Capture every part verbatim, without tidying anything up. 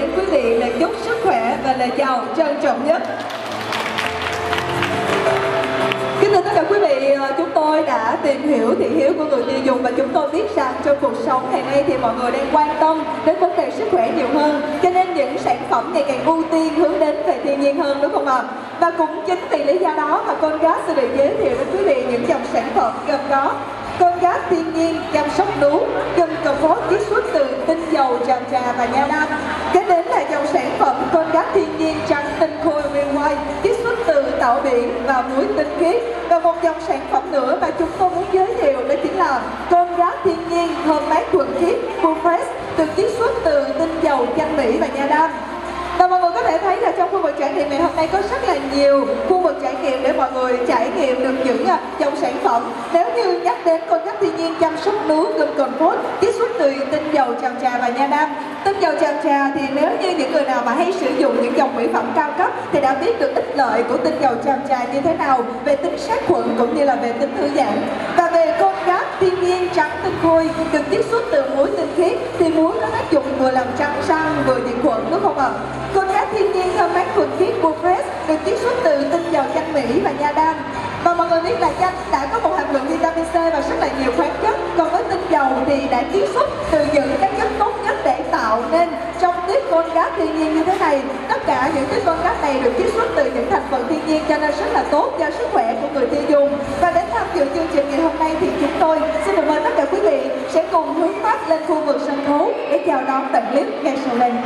đến quý vị lời chúc sức khỏe và lời chào trân trọng nhất. Kính thưa tất cả quý vị, chúng tôi đã tìm hiểu thị hiếu của người tiêu dùng và chúng tôi biết rằng trong cuộc sống ngày nay thì mọi người đang quan tâm đến vấn đề sức khỏe nhiều hơn, cho nên những sản phẩm ngày càng ưu tiên hướng đến về thiên nhiên hơn, đúng không ạ? Và cũng chính vì lý do đó mà Colgate sẽ được giới thiệu đến quý vị những dòng sản phẩm gồm có Colgate thiên nhiên chăm sóc nú gừng comfort chiết xuất từ tinh dầu tràm trà và nha đam. Kế đến là dòng sản phẩm Colgate thiên nhiên trắng tinh khôi Real White chiết xuất từ tảo biển và muối tinh khiết. Và một dòng sản phẩm nữa mà chúng tôi muốn giới thiệu đó chính là Colgate thiên nhiên thơm mát thuần khiết Full Fresh được chiết xuất từ tinh dầu chanh mỹ và nha đam. Và mọi người có thể thấy là trong khu vực trải nghiệm ngày hôm nay có rất là nhiều khu vực trải nghiệm để mọi người trải nghiệm được những dòng sản phẩm. Nếu như nhắc đến Colgate thiên nhiên chăm sóc nú gừng comfort chiết xuất từ tinh dầu tràm trà và nha đam. Tinh dầu tràm trà thì nếu như những người nào mà hay sử dụng những dòng mỹ phẩm cao cấp thì đã biết được ích lợi của tinh dầu tràm trà như thế nào về tính sát khuẩn cũng như là về tính thư giãn. Và về Colgate thiên nhiên trắng tinh khôi được chiết xuất từ muối tinh khiết thì muối có tác dụng vừa làm trắng răng vừa diệt khuẩn, đúng không ạ? Colgate thiên nhiên thơm mát thuần khiết Full Fresh được chiết xuất từ tinh dầu chanh mỹ và nha đam. Và mọi người biết là chanh đã có một hàm lượng vitamin C và rất là nhiều khoáng chất, còn với tinh dầu thì đã chiết xuất từ những các chất tốt nhất để tạo nên trong tiết Colgate thiên nhiên như thế này. Tất cả những tiết Colgate này được chiết xuất từ những thành phần thiên nhiên cho nên rất là tốt cho sức khỏe của người tiêu dùng. Và đến tham dự chương trình ngày hôm nay thì chúng tôi xin được mời tất cả quý vị sẽ cùng hướng mắt lên khu vực sân khấu để chào đón đoạn clip ngay sau đây.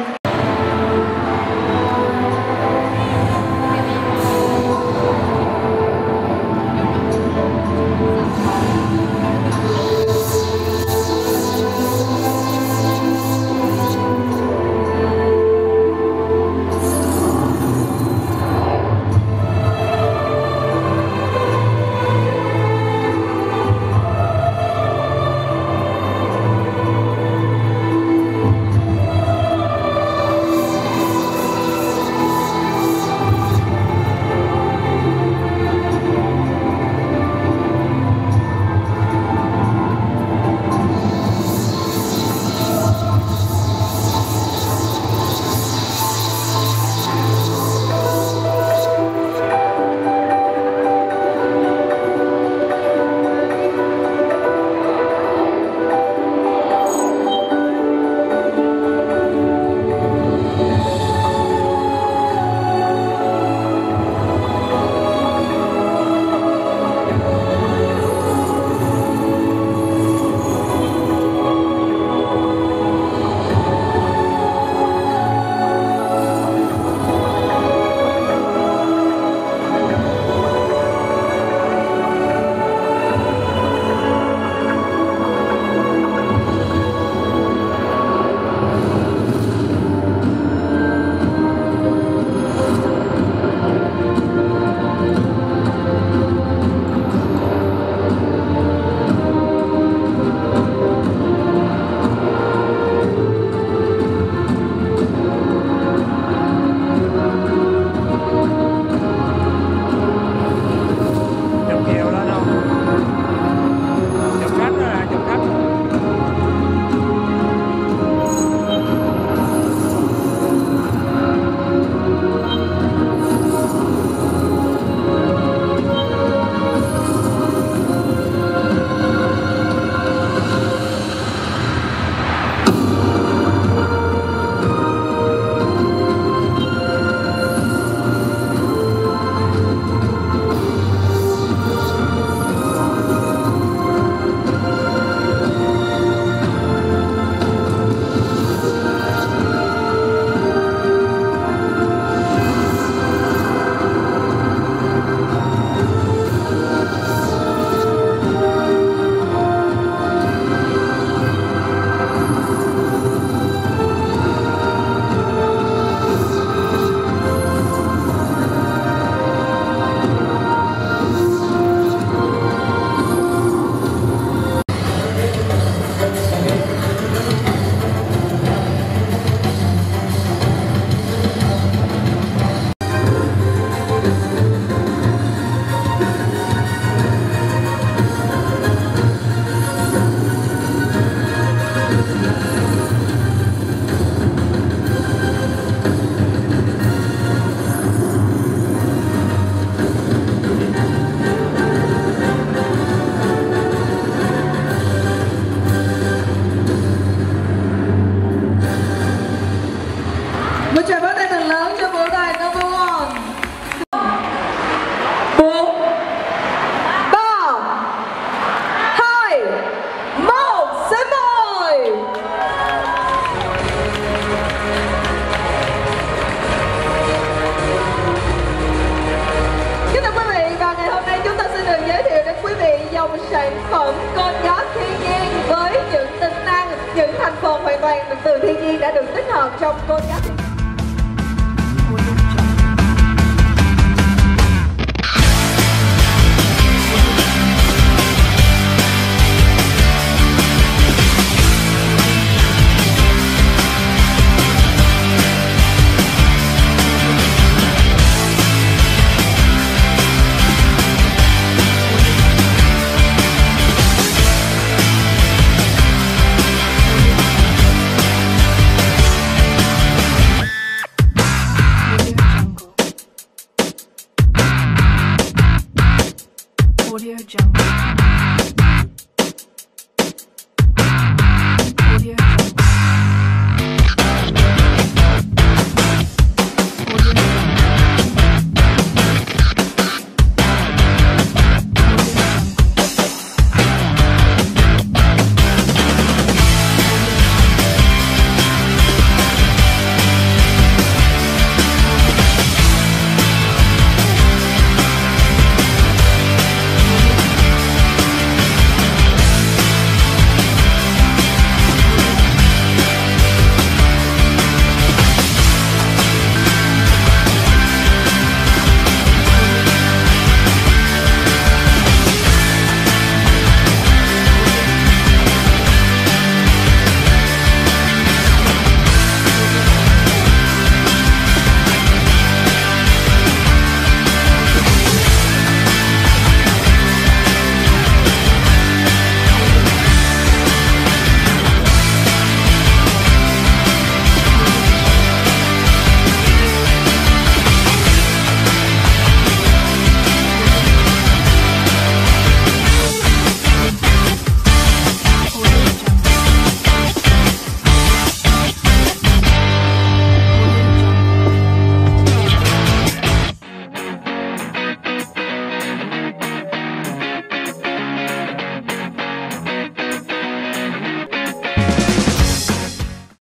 tràng pháo tay thật lớn cho vũ đoàn number one. Bốn, ba, hai, một, xin mời. Kính thưa quý vị, và ngày hôm nay chúng ta xin được giới thiệu đến quý vị dòng sản phẩm con gió thiên nhiên với những tính năng, những thành phần hoàn toàn từ thiên nhiên đã được tích hợp trong con gió thiên nhiên. Audio Jungle.